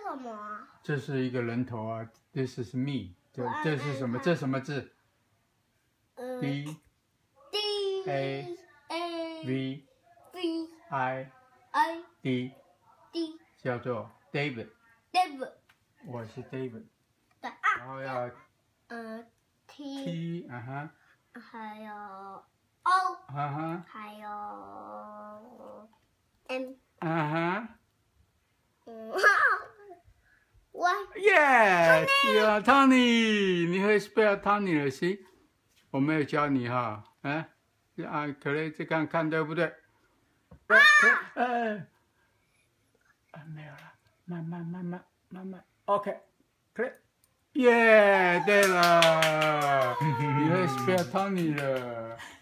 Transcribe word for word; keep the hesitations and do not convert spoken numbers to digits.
什么啊？ 这是一个人头啊 ，This is me。这这是什么？这什么字？ 呃 D D A A V V I I D， D 叫做 David。 David 我是 David。 的然后要呃 T T， 啊哈， 还有 O， 啊哈， 还有 M， 啊哈。 嗯 Y。 耶，对啊 ，Tony， 你会 spell Tony 了，行？我没有教你哈，啊，啊，可能这看看对不对？啊，呃，啊，没有了，慢慢慢慢慢慢 ，OK， 可以，耶，对了，你会 spell Tony 了。